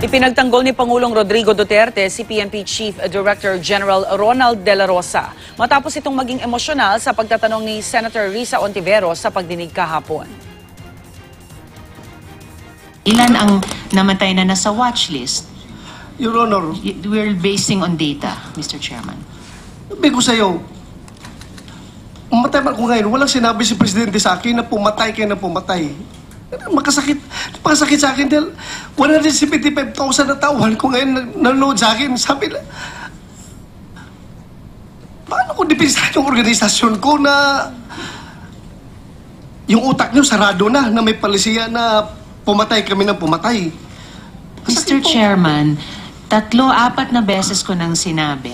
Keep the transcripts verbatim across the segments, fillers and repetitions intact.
Ipinagtanggol ni Pangulong Rodrigo Duterte si P N P Chief Director General Ronald De La Rosa matapos itong maging emosyonal sa pagtatanong ni Senator Risa Hontiveros sa pagdinig kahapon. Ilan ang namatay na nasa watchlist? Your Honor, We're basing on data, Mister Chairman. sabi ko sa iyo, umatay man ko ngayon, walang sinabi si Presidente sa akin na pumatay kayo na pumatay. Makasakit, makasakit sa akin dahil one hundred seventy-five thousand na tauhan ko ngayon nanonood sa akin. Sabi na, paano ko depensahan yung organisasyon ko na yung utak nyo sarado na, na may palisiya na pumatay kami ng pumatay. Mister Masakit po. Chairman, tatlo, apat na beses ko nang sinabi.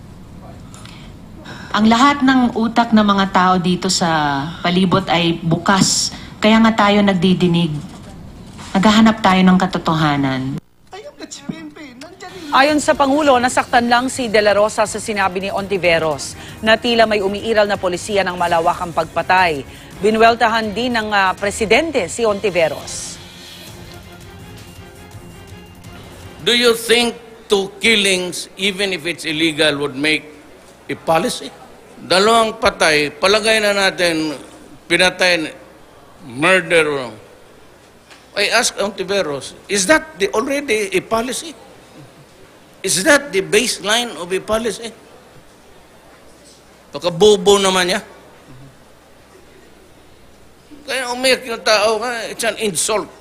Ang lahat ng utak ng mga tao dito sa palibot ay bukas. Kaya nga tayo nagdidinig. Naghahanap tayo ng katotohanan. Ayun, that's P N P. Nandyan yung... Ayon sa Pangulo, nasaktan lang si De La Rosa sa sinabi ni Hontiveros na tila may umiiral na polisiya ng malawakang pagpatay. Binuweltahan din ng uh, Presidente si Hontiveros. Do you think two killings, even if it's illegal, would make a policy? Dalawang patay, palagay na natin, pinatay, murder. I ask Hontiveros, is that the already a policy? Is that the baseline of a policy? Pagkabobo naman niya. Kaya umiyak yung tao, it's an insult.